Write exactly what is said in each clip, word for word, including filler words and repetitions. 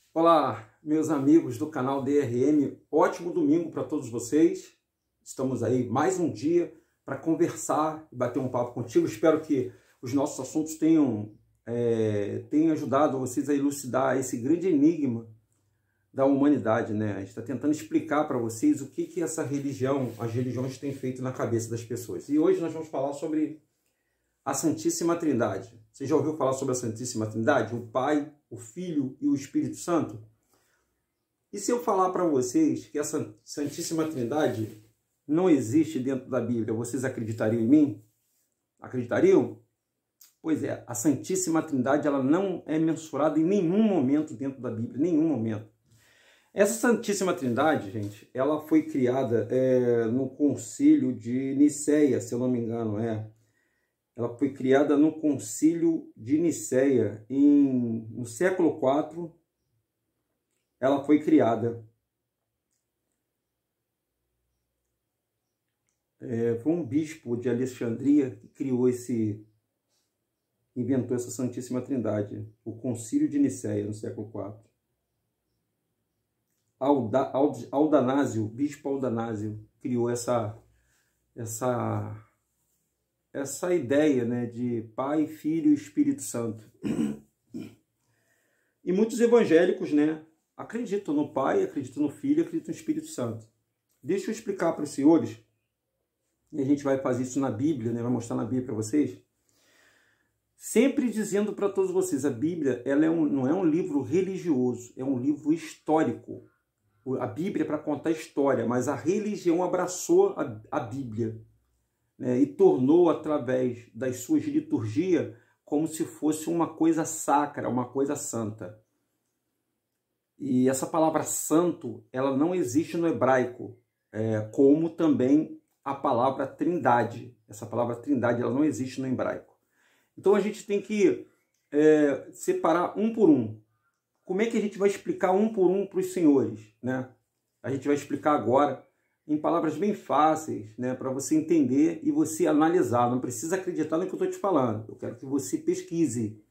Olá, meus amigos do canal D R M, ótimo domingo para todos vocês. Estamos aí mais um dia para conversar e bater um papo contigo. Espero que os nossos assuntos tenham, é, tenham ajudado vocês a elucidar esse grande enigma da humanidade, né? A gente está tentando explicar para vocês o que, que essa religião, as religiões têm feito na cabeça das pessoas. E hoje nós vamos falar sobre a Santíssima Trindade. Você já ouviu falar sobre a Santíssima Trindade? O Pai, o Filho e o Espírito Santo? E se eu falar para vocês que essa Santíssima Trindade não existe dentro da Bíblia, vocês acreditariam em mim? Acreditariam? Pois é, a Santíssima Trindade ela não é mensurada em nenhum momento dentro da Bíblia, nenhum momento. Essa Santíssima Trindade, gente, ela foi criada é, no Concílio de Nicéia, se eu não me engano, é. Ela foi criada no Concílio de Nicéia, em, no século quatro, ela foi criada. É, foi um bispo de Alexandria que criou esse, inventou essa Santíssima Trindade, o Concílio de Nicéia, no século quatro. Alda, Ald, Aldanásio, bispo Aldanásio, criou essa, essa, essa ideia, né, de Pai, Filho e Espírito Santo. E muitos evangélicos, né, acreditam no Pai, acreditam no Filho, acreditam no Espírito Santo. Deixa eu explicar para os senhores, e a gente vai fazer isso na Bíblia, né, vai mostrar na Bíblia para vocês, sempre dizendo para todos vocês, a Bíblia ela é um, não é um livro religioso, é um livro histórico. A Bíblia é para contar história, mas a religião abraçou a, a Bíblia, né, e tornou, através das suas liturgias, como se fosse uma coisa sacra, uma coisa santa. E essa palavra santo, ela não existe no hebraico, é, como também a palavra trindade. Essa palavra trindade, ela não existe no hebraico. Então a gente tem que é, separar um por um. Como é que a gente vai explicar um por um para os senhores, né? A gente vai explicar agora em palavras bem fáceis, né, para você entender e você analisar. Não precisa acreditar no que eu estou te falando. Eu quero que você pesquise.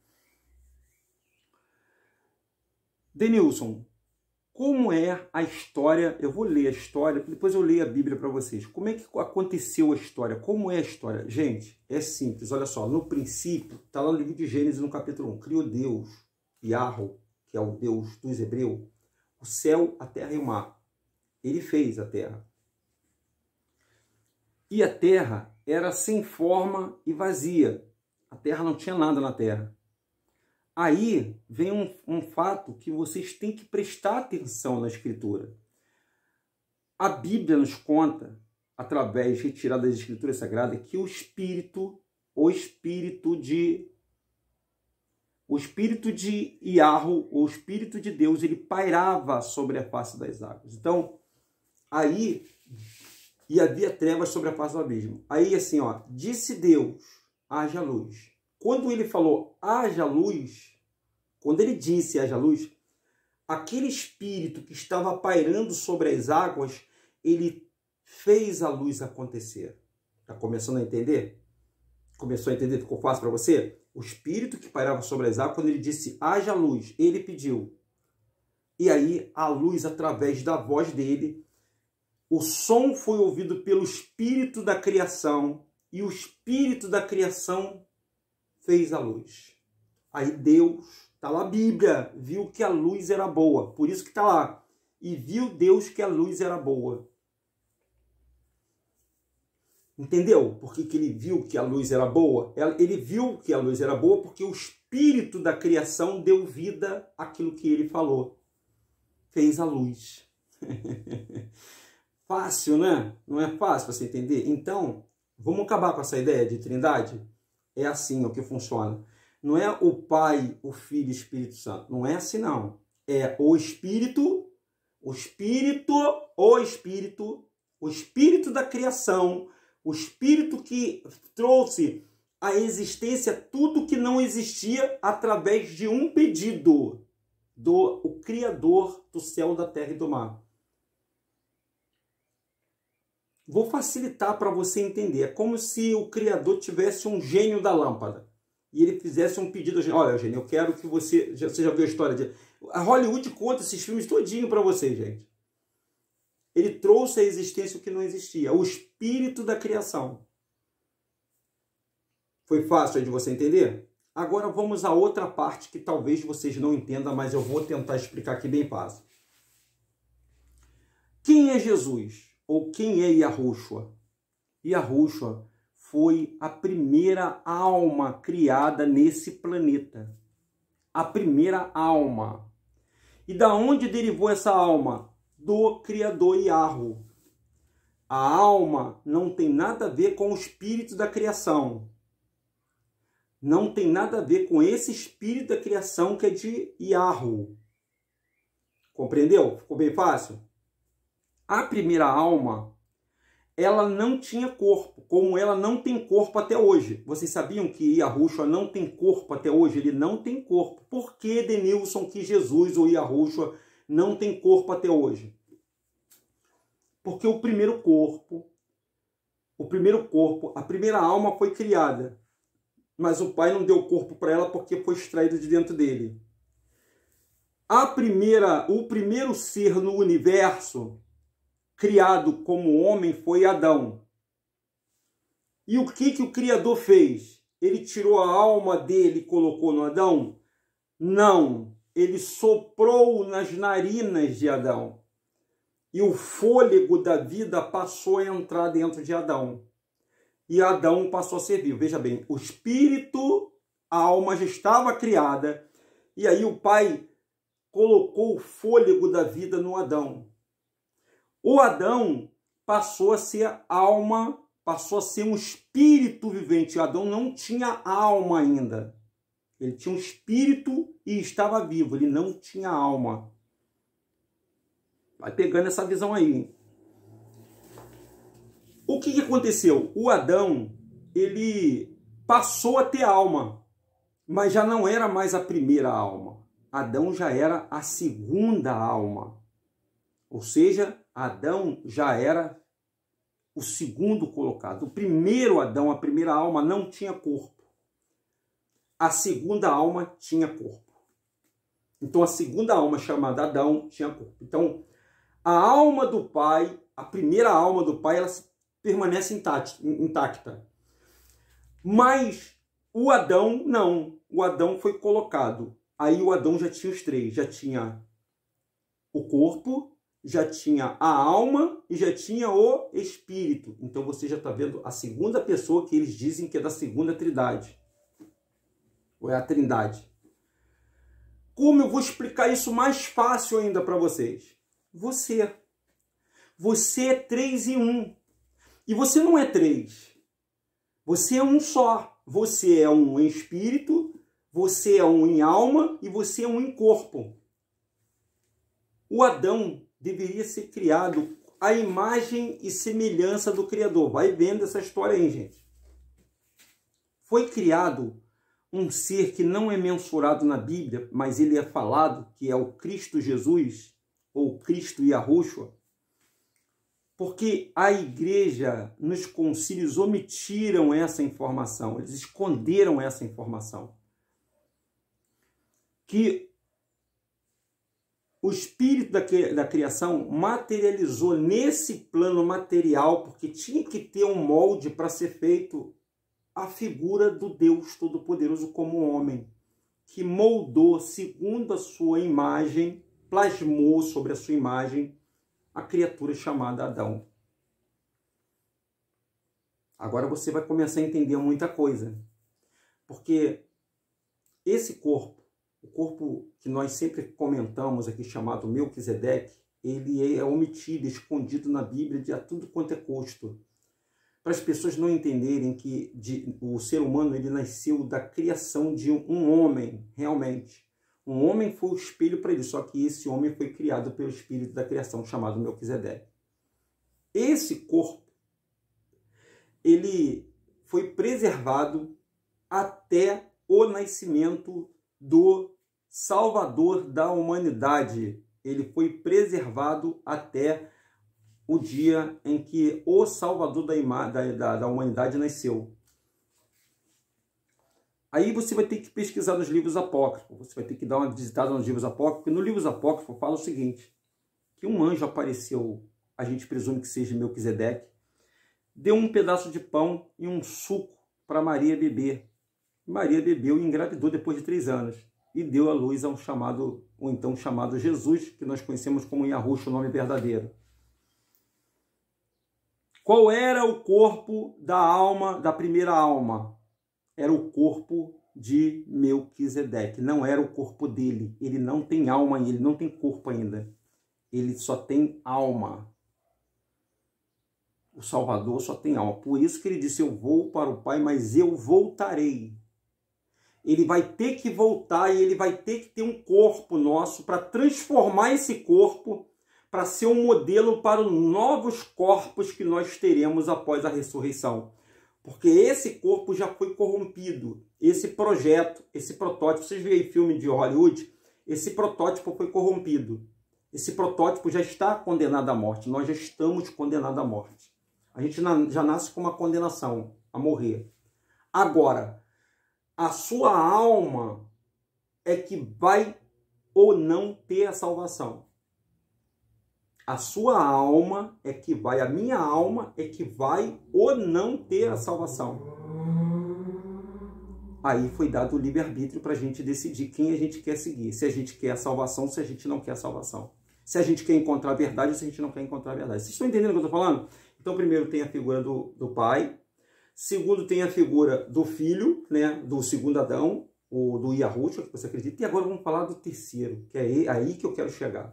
Denilson, como é a história? Eu vou ler a história, depois eu leio a Bíblia para vocês. Como é que aconteceu a história? Como é a história? Gente, é simples. Olha só, no princípio, está lá no livro de Gênesis, no capítulo um. Criou Deus, Yahweh, que é o Deus dos hebreus, o céu, a terra e o mar. Ele fez a terra. E a terra era sem forma e vazia. A terra não tinha nada na terra. Aí vem um, um fato que vocês têm que prestar atenção na Escritura. A Bíblia nos conta, através retirada das Escrituras Sagradas, que o Espírito, o Espírito de O Espírito de Yahweh, o Espírito de Deus, ele pairava sobre a face das águas. Então, aí, e havia trevas sobre a face do abismo. Aí, assim, ó, disse Deus, haja luz. Quando ele falou, haja luz, quando ele disse, haja luz, aquele Espírito que estava pairando sobre as águas, ele fez a luz acontecer. Está começando a entender? Começou a entender? Ficou fácil para você? O Espírito que pairava sobre as águas, quando ele disse, haja luz, ele pediu. E aí, a luz, através da voz dele, o som foi ouvido pelo Espírito da criação, e o Espírito da criação fez a luz. Aí Deus, está lá a Bíblia, viu que a luz era boa, por isso que está lá. E viu Deus que a luz era boa. Entendeu? Por que que ele viu que a luz era boa? Ele viu que a luz era boa porque o Espírito da criação deu vida àquilo que ele falou. Fez a luz. Fácil, né? Não é fácil para você entender? Então, vamos acabar com essa ideia de trindade? É assim o que funciona. Não é o Pai, o Filho e o Espírito Santo. Não é assim, não. É o Espírito, o Espírito, o Espírito, o Espírito da criação, o Espírito que trouxe à existência tudo que não existia através de um pedido do o Criador do céu, da terra e do mar. Vou facilitar para você entender. É como se o Criador tivesse um gênio da lâmpada. E ele fizesse um pedido. Olha, gênio, eu quero que você... Você já viu a história de... A Hollywood conta esses filmes todinho para vocês, gente. Ele trouxe à existência o que não existia, o espírito da criação. Foi fácil de você entender? Agora vamos a outra parte que talvez vocês não entendam, mas eu vou tentar explicar aqui bem fácil. Quem é Jesus? Ou quem é Yahushua? Yahushua foi a primeira alma criada nesse planeta. A primeira alma. E da onde derivou essa alma? Do Criador Yahu. A alma não tem nada a ver com o espírito da criação. Não tem nada a ver com esse espírito da criação que é de Yahu. Compreendeu? Ficou bem fácil? A primeira alma, ela não tinha corpo, como ela não tem corpo até hoje. Vocês sabiam que Yahushua não tem corpo até hoje? Ele não tem corpo. Por que, Denilson, que Jesus ou Yahushua não tem corpo até hoje? Porque o primeiro corpo, o primeiro corpo, a primeira alma foi criada. Mas o pai não deu corpo para ela porque foi extraído de dentro dele. A primeira, o primeiro ser no universo criado como homem foi Adão. E o que, que o Criador fez? Ele tirou a alma dele e colocou no Adão? Não. Ele soprou nas narinas de Adão. E o fôlego da vida passou a entrar dentro de Adão. E Adão passou a ser vivo. Veja bem, o espírito, a alma já estava criada. E aí o pai colocou o fôlego da vida no Adão. O Adão passou a ser alma, passou a ser um espírito vivente. O Adão não tinha alma ainda. Ele tinha um espírito e estava vivo. Ele não tinha alma. Vai pegando essa visão aí, hein? O que, que aconteceu? O Adão, ele passou a ter alma, mas já não era mais a primeira alma. Adão já era a segunda alma. Ou seja, Adão já era o segundo colocado. O primeiro Adão, a primeira alma, não tinha corpo. A segunda alma tinha corpo. Então, a segunda alma, chamada Adão, tinha corpo. Então, a alma do pai, a primeira alma do pai, ela se permanece intacta. Mas o Adão, não. O Adão foi colocado. Aí o Adão já tinha os três. Já tinha o corpo, já tinha a alma e já tinha o espírito. Então você já está vendo a segunda pessoa que eles dizem que é da segunda trindade. Ou é a trindade. Como eu vou explicar isso mais fácil ainda para vocês? Você. Você é três em um. E você não é três. Você é um só. Você é um em espírito, você é um em alma e você é um em corpo. O Adão deveria ser criado à imagem e semelhança do Criador. Vai vendo essa história aí, gente. Foi criado um ser que não é mensurado na Bíblia, mas ele é falado, que é o Cristo Jesus, ou Cristo Yahushua. Porque a igreja, nos concílios, omitiram essa informação, eles esconderam essa informação. Que o espírito da, da criação materializou nesse plano material, porque tinha que ter um molde para ser feito a figura do Deus Todo-Poderoso como homem, que moldou segundo a sua imagem, plasmou sobre a sua imagem a criatura chamada Adão. Agora você vai começar a entender muita coisa. Porque esse corpo, o corpo que nós sempre comentamos aqui, chamado Melquisedeque, ele é omitido, escondido na Bíblia de a tudo quanto é custo. Para as pessoas não entenderem que de, o ser humano ele nasceu da criação de um, um homem, realmente. Um homem foi o espelho para ele, só que esse homem foi criado pelo espírito da criação, chamado Melquisedeque. Esse corpo, ele foi preservado até o nascimento do Salvador da humanidade. Ele foi preservado até o dia em que o Salvador da, da, da humanidade nasceu. Aí você vai ter que pesquisar nos livros apócrifos, você vai ter que dar uma visitada nos livros apócrifos, porque no livros apócrifos fala o seguinte, que um anjo apareceu, a gente presume que seja Melquisedeque, deu um pedaço de pão e um suco para Maria beber. Maria bebeu e engravidou depois de três anos e deu à luz a um chamado, ou então chamado Jesus, que nós conhecemos como Yahushua, o nome verdadeiro. Qual era o corpo da alma, da primeira alma? Era o corpo de Melquisedeque, não era o corpo dele. Ele não tem alma ainda, ele não tem corpo ainda. Ele só tem alma. O Salvador só tem alma. Por isso que ele disse, eu vou para o Pai, mas eu voltarei. Ele vai ter que voltar e ele vai ter que ter um corpo nosso para transformar esse corpo para ser um modelo para os novos corpos que nós teremos após a ressurreição. Porque esse corpo já foi corrompido. Esse projeto, esse protótipo, vocês veem filme de Hollywood, esse protótipo foi corrompido. Esse protótipo já está condenado à morte. Nós já estamos condenados à morte. A gente já nasce com uma condenação a morrer. Agora, a sua alma é que vai ou não ter a salvação. A sua alma é que vai, a minha alma é que vai ou não ter a salvação. Aí foi dado o livre-arbítrio para a gente decidir quem a gente quer seguir. Se a gente quer a salvação, se a gente não quer a salvação. Se a gente quer encontrar a verdade ou se a gente não quer encontrar a verdade. Vocês estão entendendo o que eu estou falando? Então, primeiro tem a figura do, do pai. Segundo, tem a figura do filho, né, do segundo Adão, o, do Yahushua, que você acredita. E agora vamos falar do terceiro, que é aí que eu quero chegar.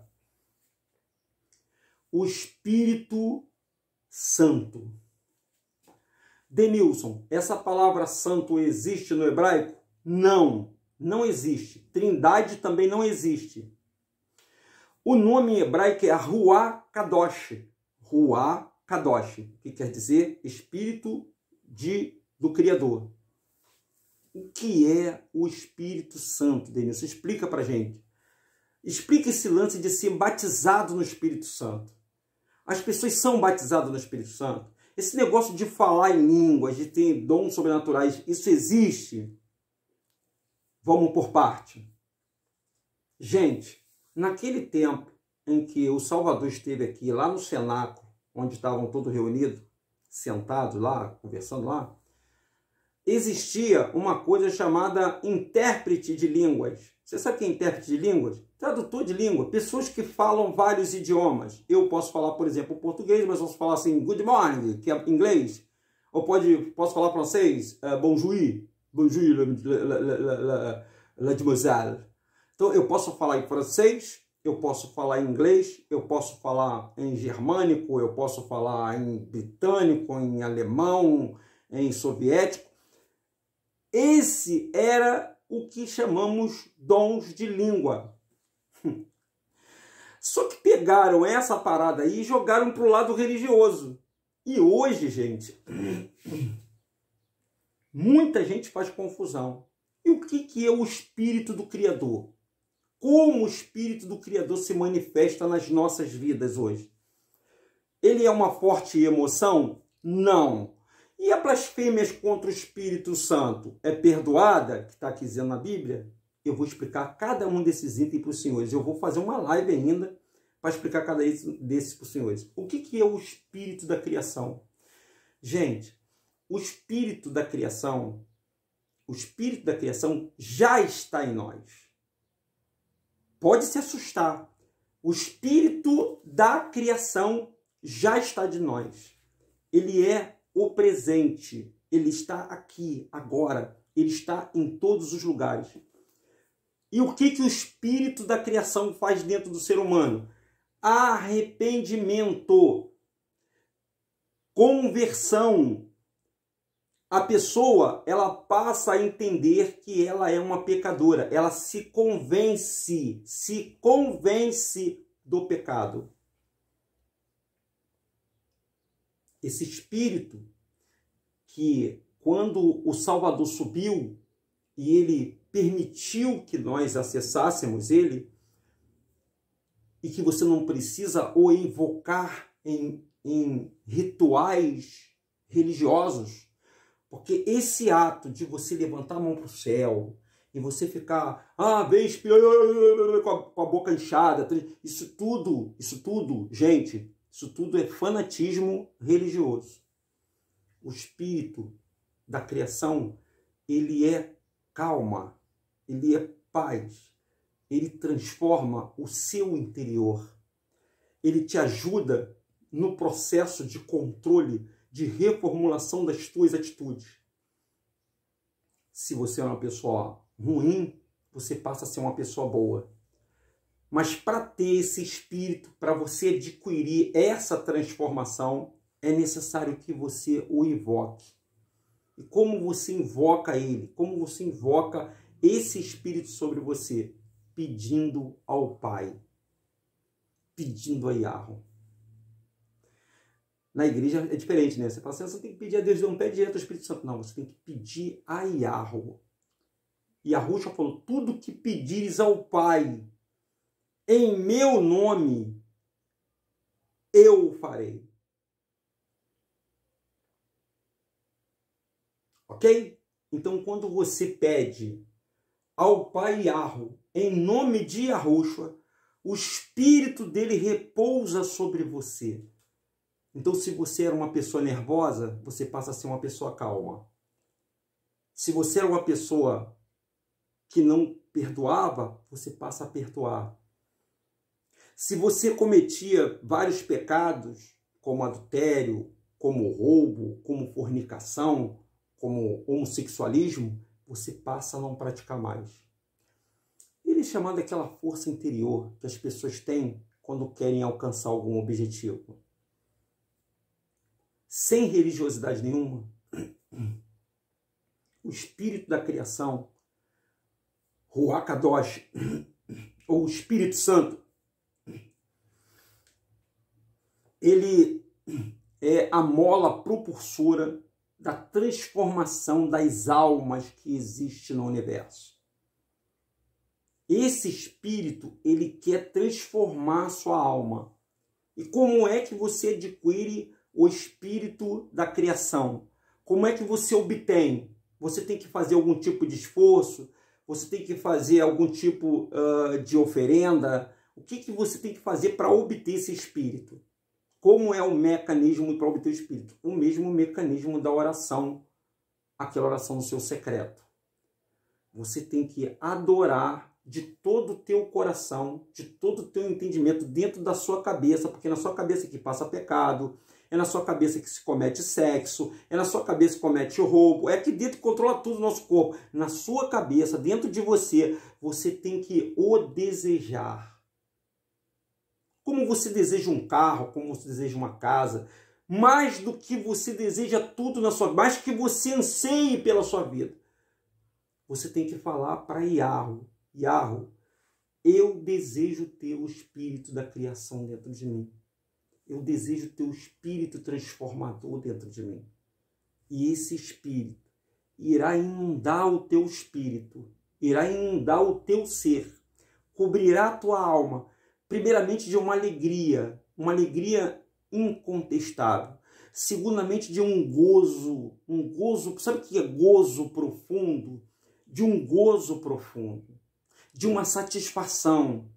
O Espírito Santo. Denilson, essa palavra santo existe no hebraico? Não, não existe. Trindade também não existe. O nome em hebraico é Ruach Kadosh. Ruach Kadosh, que quer dizer Espírito de, do Criador. O que é o Espírito Santo, Denilson? Explica pra gente. Explica esse lance de ser batizado no Espírito Santo. As pessoas são batizadas no Espírito Santo. Esse negócio de falar em línguas, de ter dons sobrenaturais, isso existe? Vamos por parte. Gente, naquele tempo em que o Salvador esteve aqui, lá no cenáculo, onde estavam todos reunidos, sentados lá, conversando lá, existia uma coisa chamada intérprete de línguas. Você sabe o que é intérprete de línguas? Tradutor de língua. Pessoas que falam vários idiomas. Eu posso falar, por exemplo, português, mas posso falar assim, good morning, que é inglês. Ou pode, posso falar francês, uh, bonjour, bonjour, mademoiselle. Então, eu posso falar em francês, eu posso falar em inglês, eu posso falar em germânico, eu posso falar em britânico, em alemão, em soviético. Esse era o que chamamos dons de língua. Só que pegaram essa parada aí e jogaram para o lado religioso. E hoje, gente, muita gente faz confusão. E o que, que é o Espírito do Criador? Como o Espírito do Criador se manifesta nas nossas vidas hoje? Ele é uma forte emoção? Não. E a blasfêmia contra o Espírito Santo é perdoada, que está aqui dizendo na Bíblia? Eu vou explicar cada um desses itens para os senhores. Eu vou fazer uma live ainda para explicar cada um desses para os senhores. O que, que é o Espírito da criação? Gente, o Espírito da criação, o Espírito da criação já está em nós. Pode se assustar. O Espírito da criação já está de nós. Ele é o presente. Ele está aqui, agora. Ele está em todos os lugares. E o que, que o Espírito da criação faz dentro do ser humano? Arrependimento. Conversão. A pessoa, ela passa a entender que ela é uma pecadora. Ela se convence, se convence do pecado. Esse Espírito que, quando o Salvador subiu e ele permitiu que nós acessássemos ele, e que você não precisa o invocar em, em rituais religiosos, Porque esse ato de você levantar a mão para o céu e você ficar, ah, vem espírito, com a, com a boca inchada, isso tudo, isso tudo, gente, isso tudo é fanatismo religioso. O espírito da criação, ele é calma, ele é paz, ele transforma o seu interior, ele te ajuda no processo de controle, de reformulação das tuas atitudes. Se você é uma pessoa ruim, você passa a ser uma pessoa boa. Mas para ter esse espírito, para você adquirir essa transformação, é necessário que você o invoque. E como você invoca ele? Como você invoca esse espírito sobre você? Pedindo ao Pai. Pedindo a Yahweh. Na igreja é diferente, né? Você fala assim, você tem que pedir a Deus, não pede direto ao Espírito Santo. Não, você tem que pedir a Yahweh. E a Yahushua falou, tudo que pedires ao Pai, em meu nome, eu o farei. Ok? Então, quando você pede ao Pai Yahweh, em nome de Yahushua, o Espírito dele repousa sobre você. Então, se você era uma pessoa nervosa, você passa a ser uma pessoa calma. Se você era uma pessoa que não perdoava, você passa a perdoar. Se você cometia vários pecados, como adultério, como roubo, como fornicação, como homossexualismo, você passa a não praticar mais. Ele é chamado daquela força interior que as pessoas têm quando querem alcançar algum objetivo. Sem religiosidade nenhuma, o espírito da criação, Ruach Kadosh, ou o Espírito Santo, ele é a mola propulsora da transformação das almas que existe no universo. Esse espírito, ele quer transformar a sua alma. E como é que você adquire o espírito da criação? Como é que você obtém? Você tem que fazer algum tipo de esforço? Você tem que fazer algum tipo uh, de oferenda? O que, que você tem que fazer para obter esse espírito? Como é o mecanismo para obter o espírito? O mesmo mecanismo da oração, aquela oração no seu secreto. Você tem que adorar de todo o teu coração, de todo o teu entendimento, dentro da sua cabeça, porque na sua cabeça que passa pecado, é na sua cabeça que se comete sexo, é na sua cabeça que comete roubo, é aqui dentro que controla tudo o nosso corpo. Na sua cabeça, dentro de você, você tem que o desejar. Como você deseja um carro, como você deseja uma casa, mais do que você deseja tudo na sua vida, mais que você anseie pela sua vida. Você tem que falar para Yahweh, Yahweh, eu desejo ter o espírito da criação dentro de mim. Eu desejo ter o espírito transformador dentro de mim. E esse espírito irá inundar o teu espírito, irá inundar o teu ser, cobrirá a tua alma, primeiramente de uma alegria, uma alegria incontestável. Segundamente de um gozo, um gozo, sabe o que é gozo profundo? De um gozo profundo, de uma satisfação.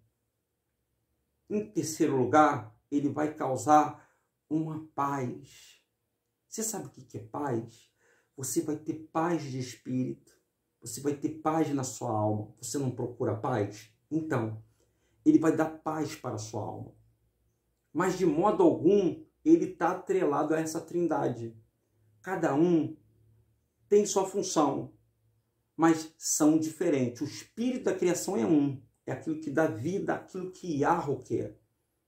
Em terceiro lugar, ele vai causar uma paz. Você sabe o que é paz? Você vai ter paz de espírito, você vai ter paz na sua alma. Você não procura paz? Então, ele vai dar paz para a sua alma. Mas de modo algum, ele está atrelado a essa trindade. Cada um tem sua função, mas são diferentes. O espírito da criação é um. É aquilo que dá vida, aquilo que Yahweh quer.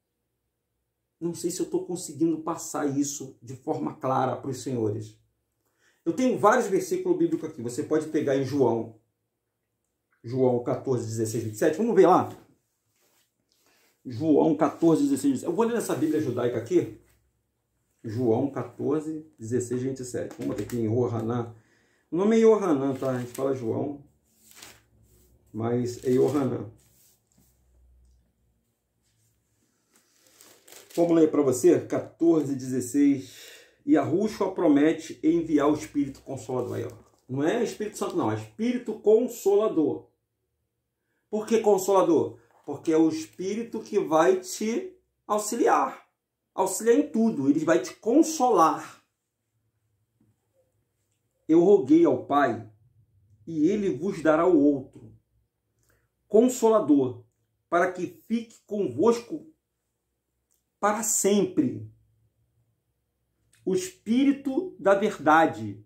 Não sei se eu estou conseguindo passar isso de forma clara para os senhores. Eu tenho vários versículos bíblicos aqui. Você pode pegar em João. João quatorze, dezesseis, vinte e sete. Vamos ver lá. João quatorze, dezesseis, vinte e sete. Eu vou ler nessa Bíblia judaica aqui. João quatorze, dezesseis, vinte e sete. Vamos ter aqui em Yohanan. O nome é Yohanan, tá? A gente fala João, mas é Yohanan. Vamos ler para você? quatorze, dezesseis E Yahushua promete enviar o Espírito Consolador. Aí, ó. Não é Espírito Santo, não. É Espírito Consolador. Por que Consolador? Porque é o Espírito que vai te auxiliar. Auxiliar em tudo. Ele vai te consolar. Eu roguei ao Pai, e Ele vos dará o outro, Consolador, para que fique convosco para sempre. O Espírito da verdade,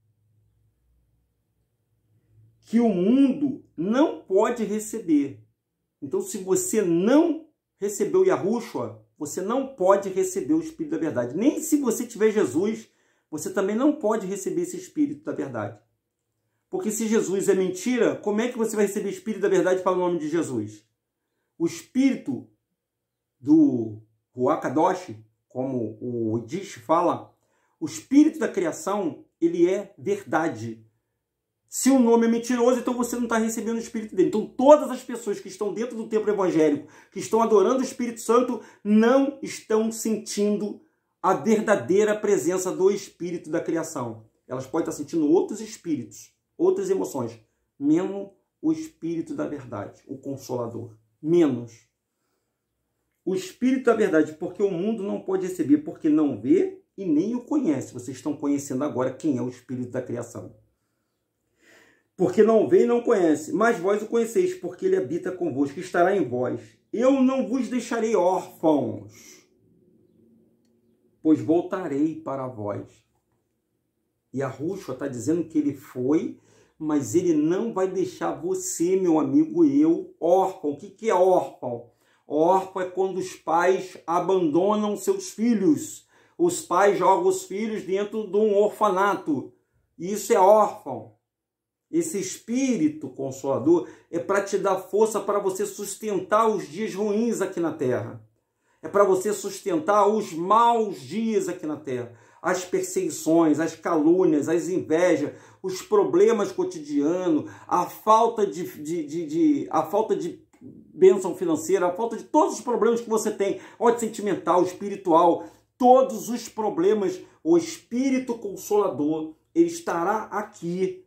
que o mundo não pode receber. Então, se você não recebeu Yahushua, você não pode receber o Espírito da verdade. Nem se você tiver Jesus, você também não pode receber esse Espírito da verdade. Porque se Jesus é mentira, como é que você vai receber o Espírito da verdade para o nome de Jesus? O Espírito do Ruach Kadosh, como o Dish fala, o Espírito da criação, ele é verdade. Se o nome é mentiroso, então você não está recebendo o Espírito dele. Então todas as pessoas que estão dentro do templo evangélico, que estão adorando o Espírito Santo, não estão sentindo a verdadeira presença do Espírito da criação. Elas podem estar sentindo outros espíritos, outras emoções, menos o Espírito da verdade, o Consolador. Menos. O Espírito da verdade, porque o mundo não pode receber, porque não vê e nem o conhece. Vocês estão conhecendo agora quem é o Espírito da criação. Porque não vê e não conhece, mas vós o conheceis, porque ele habita convosco, estará em vós. Eu não vos deixarei órfãos, pois voltarei para vós. E Yahushua está dizendo que ele foi, mas ele não vai deixar você, meu amigo, eu, órfão. O que, que é órfão? Órfão é quando os pais abandonam seus filhos. Os pais jogam os filhos dentro de um orfanato. Isso é órfão. Esse Espírito Consolador é para te dar força para você sustentar os dias ruins aqui na Terra. É para você sustentar os maus dias aqui na Terra. As perseguições, as calúnias, as invejas, os problemas cotidianos, a falta de, de, de, de, a falta de bênção financeira, a falta de todos os problemas que você tem, ódio sentimental, espiritual, todos os problemas, o Espírito Consolador, ele estará aqui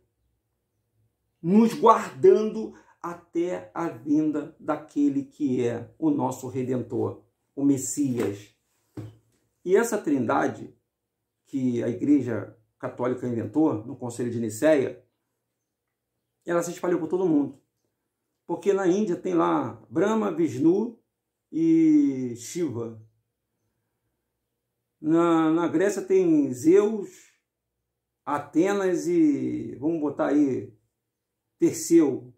nos guardando até a vinda daquele que é o nosso Redentor, o Messias. E essa trindade que a Igreja Católica inventou no Concílio de Nicéia, ela se espalhou por todo mundo. Porque na Índia tem lá Brahma, Vishnu e Shiva. Na, na Grécia tem Zeus, Atenas e, vamos botar aí, Perseu.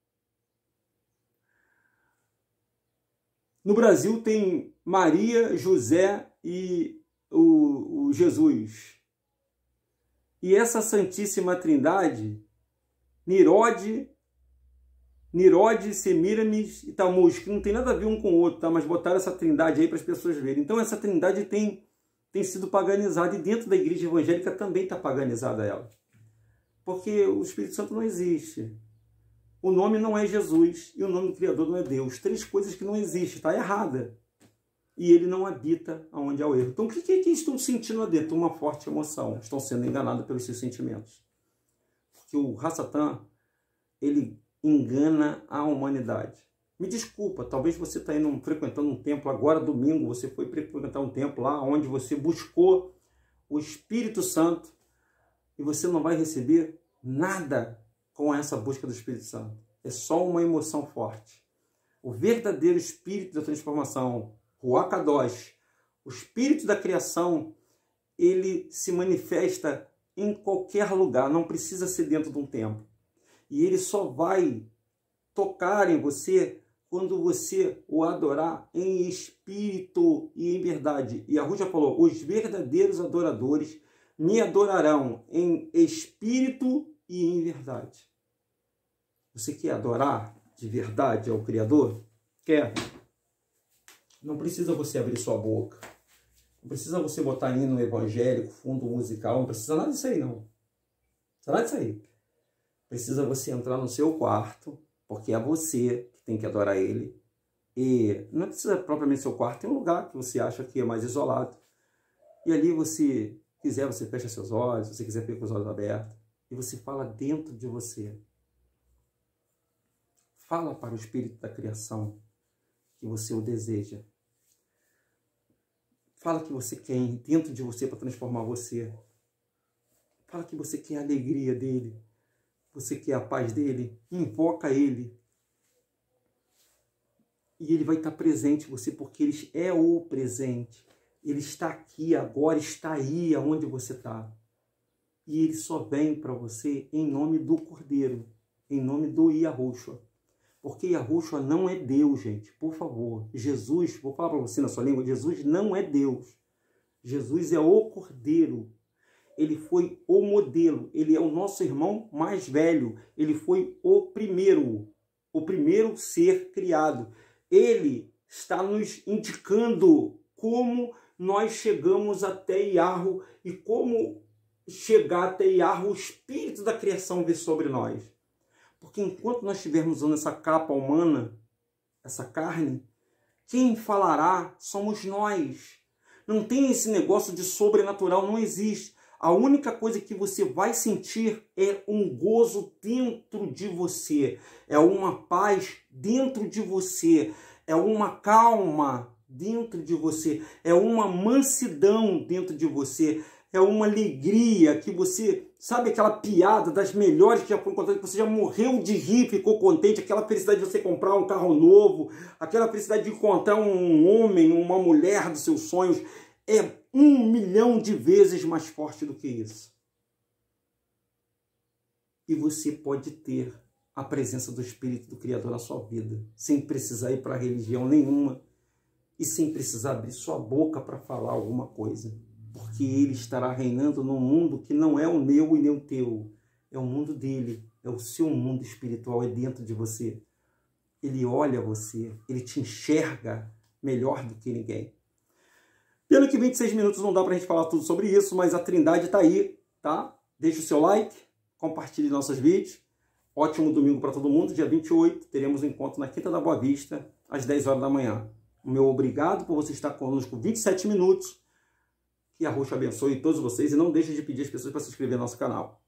No Brasil tem Maria, José e o, o Jesus. E essa Santíssima Trindade, Nirode, Nirode, Semiramis e Tammuz, que não tem nada a ver um com o outro, tá? Mas botaram essa trindade aí para as pessoas verem. Então essa trindade tem, tem sido paganizada e dentro da igreja evangélica também está paganizada ela. Porque o Espírito Santo não existe. O nome não é Jesus e o nome do Criador não é Deus. Três coisas que não existem, está errada. E ele não habita onde há o erro. Então o que, que, que estão sentindo lá dentro? Uma forte emoção. Estão sendo enganados pelos seus sentimentos. Porque o Hassatan, ele engana a humanidade. Me desculpa, talvez você está indo frequentando um templo agora, domingo, você foi frequentar um templo lá onde você buscou o Espírito Santo e você não vai receber nada com essa busca do Espírito Santo. É só uma emoção forte. O verdadeiro Espírito da transformação, Ruach Kadosh, o Espírito da criação, ele se manifesta em qualquer lugar, não precisa ser dentro de um templo. E ele só vai tocar em você quando você o adorar em espírito e em verdade. E a Rú já falou, os verdadeiros adoradores me adorarão em espírito e em verdade. Você quer adorar de verdade ao Criador? Quer? Não precisa você abrir sua boca. Não precisa você botar hino evangélico, fundo musical. Não precisa nada disso aí, não. Não precisa nada disso aí. Precisa você entrar no seu quarto, porque é você que tem que adorar ele. E não precisa propriamente seu quarto, tem um lugar que você acha que é mais isolado. E ali você quiser, você fecha seus olhos, se você quiser ficar com os olhos abertos, e você fala dentro de você. Fala para o Espírito da criação que você o deseja. Fala que você quer dentro de você para transformar você. Fala que você quer a alegria dele. Você quer a paz dele. Invoca ele. E ele vai estar presente em você, porque ele é o presente. Ele está aqui agora, está aí aonde você está. E ele só vem para você em nome do Cordeiro, em nome do Yahushua. Porque Yahushua não é Deus, gente. Por favor, Jesus, vou falar para você na sua língua, Jesus não é Deus. Jesus é o Cordeiro. Ele foi o modelo. Ele é o nosso irmão mais velho. Ele foi o primeiro, o primeiro ser criado. Ele está nos indicando como nós chegamos até Yahu e como chegar até Yahu, o Espírito da criação vir sobre nós. Porque enquanto nós estivermos usando essa capa humana, essa carne, quem falará somos nós. Não tem esse negócio de sobrenatural, não existe. A única coisa que você vai sentir é um gozo dentro de você, é uma paz dentro de você, é uma calma dentro de você, é uma mansidão dentro de você, é uma alegria que você, sabe aquela piada das melhores que já foram contadas, que você já morreu de rir, ficou contente, aquela felicidade de você comprar um carro novo, aquela felicidade de encontrar um homem, uma mulher dos seus sonhos, é um milhão de vezes mais forte do que isso. E você pode ter a presença do Espírito do Criador na sua vida, sem precisar ir para religião nenhuma e sem precisar abrir sua boca para falar alguma coisa. Porque ele estará reinando num mundo que não é o meu e nem o teu. É o mundo dele, é o seu mundo espiritual, é dentro de você. Ele olha você, ele te enxerga melhor do que ninguém. Pelo que vinte e seis minutos não dá para a gente falar tudo sobre isso, mas a Trindade está aí, tá? Deixa o seu like, compartilhe nossos vídeos. Ótimo domingo para todo mundo. Dia vinte e oito teremos um encontro na Quinta da Boa Vista, às dez horas da manhã. O meu obrigado por você estar conosco vinte e sete minutos. Que Yahushua abençoe todos vocês e não deixe de pedir às pessoas para se inscrever no nosso canal.